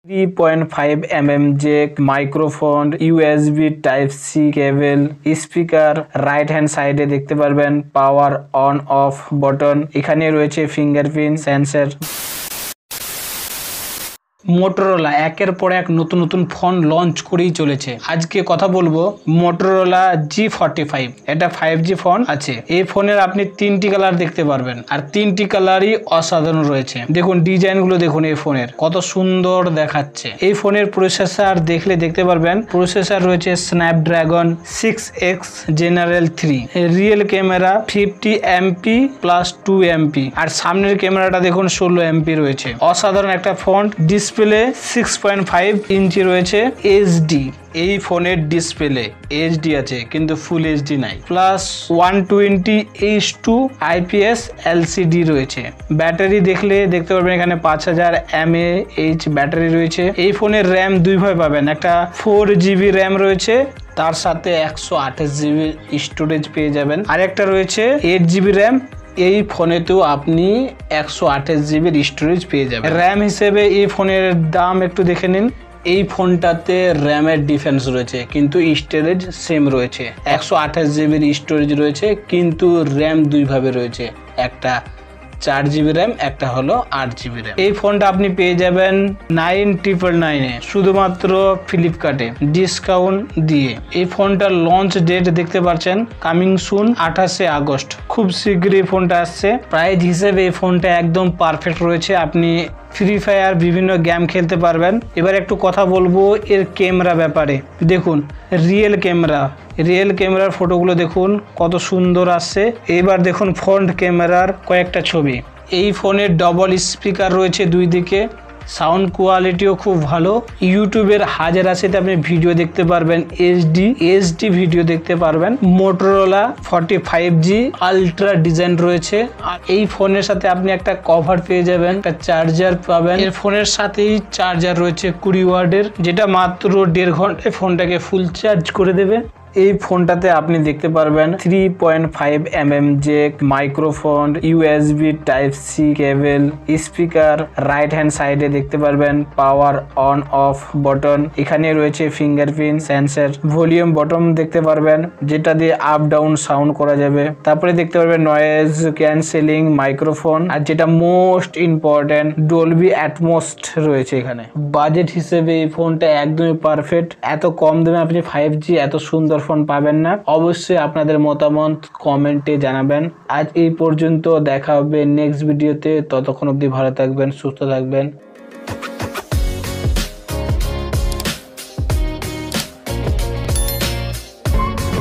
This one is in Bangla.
3.5 mm jack, microphone, USB type C cable, speaker, right hand সাইডে দেখতে পারবেন পাওয়ার অন অফ বাটন। এখানে রয়েছে ফিঙ্গারপ্রিন্ট সেন্সর। মোটরোলা একের পর এক নতুন নতুন ফোন লঞ্চ করেই চলেছে। আজকে কথা বলবো মোটরোলা G45। এটা 5G ফোন আছে। এই ফোনের আপনি 3টি কালার দেখতে পারবেন, আর 3টি কালারই অসাধারণ রয়েছে। দেখুন ডিজাইন গুলো দেখুন, এই ফোনের কত সুন্দর দেখাচ্ছে। এই ফোনের প্রসেসর দেখলে দেখতে পারবেন প্রসেসর রয়েছে Snapdragon 6X general 3, rear camera 50 MP plus 2 MP, আর সামনের ক্যামেরাটা দেখুন 16 MP রয়েছে। অসাধারণ একটা ফোন। ডিসপ্লে 6.5 ইঞ্চি রয়েছে, এইচডি। এই ফোনের ডিসপ্লে এইচডি আছে কিন্তু ফুল এইচডি নাই। প্লাস 120:2 IPS LCD রয়েছে। ব্যাটারি দেখলে দেখতে পারবেন এখানে 5000 mAh ব্যাটারি রয়েছে। এই ফোনের র্যাম দুইভাবে পাবেন, একটা 4GB র্যাম রয়েছে, তার সাথে 128GB স্টোরেজ পেয়ে যাবেন, আর একটা রয়েছে 8GB র্যাম। এই ফোনেতেও আপনি 128GB স্টোরেজ পেয়ে যাবেন। র্যাম হিসেবে এই ফোনের দাম একটু দেখে নিন। এই ফোনটাতে র্যামের ডিফারেন্স রয়েছে কিন্তু স্টোরেজ সেম রয়েছে। 128GB স্টোরেজ রয়েছে কিন্তু র্যাম দুইভাবে রয়েছে, একটা 4GB র্যাম, একটা হলো 8GB র্যাম। এই ফোনটা আপনি পেয়ে যাবেন 9,999 শুধুমাত্র ফ্লিপকার্টে ডিসকাউন্ট দিয়ে। এই ফোনটার লঞ্চ ডেট দেখতে পাচ্ছেন কামিং সুন 28শে আগস্ট। খুব শীঘ্রই ফোনটা আসছে। প্রাইস হিসেবে এই ফোনটা একদম পারফেক্ট রয়েছে। আপনি ফ্রি ফায়ার বিভিন্ন গেম খেলতে পারবেন। এবার একটু কথা বলবো এর ক্যামেরা ব্যাপারে। দেখুন রিয়েল ক্যামেরার ফটোগুলো দেখুন কত সুন্দর আসছে। এবার দেখুন ফ্রন্ট ক্যামেরার কয়েকটা ছবি। এই ফোনের ডবল স্পিকার রয়েছে দুই দিকে, সাউন্ড কোয়ালিটিও খুব ভালো। ইউটিউবের হাজার আশিতে আপনি ভিডিও দেখতে পারবেন, এইচডি ভিডিও দেখতে পারবেন। মোটরোলা 45G আলট্রা ডিজাইন রয়েছে। আর এই ফোনের সাথে আপনি একটা কভার পেয়ে যাবেন, একটা চার্জার পাবেন। এর ফোনের সাথেই চার্জার রয়েছে 20 ওয়াটের, যেটা মাত্র 1.5 ঘন্টায় ফোনটাকে ফুল চার্জ করে দেবে। এই ফোনটাতে আপনি দেখতে পারবেন 3.5 mm jack, microphone, USB type C cable, speaker, right hand সাইডে দেখতে পারবেন পাওয়ার অন অফ বাটন। এখানে রয়েছে ফিঙ্গারপ্রিন্ট সেন্সর, ভলিউম বটন দেখতে পারবেন যেটা দিয়ে আপ ডাউন সাউন্ড করা যাবে। তারপরে দেখতে পারবেন নয়েজ ক্যান্সেলিং মাইক্রোফোন, আর যেটা মোস্ট ইম্পর্টেন্ট ডলবি অ্যাটমস রয়েছে এখানে। বাজেট হিসেবে এই ফোনটা একদমই পারফেক্ট। এত কম দামে আপনি 5G এত সুন্দর ফোন পাবেন না। অবশ্যই আপনাদের মতামত কমেন্টে জানাবেন। আজ এই পর্যন্ত, দেখা হবে নেক্সট ভিডিওতে। ততক্ষণ অবধি ভালো থাকবেন, সুস্থ থাকবেন।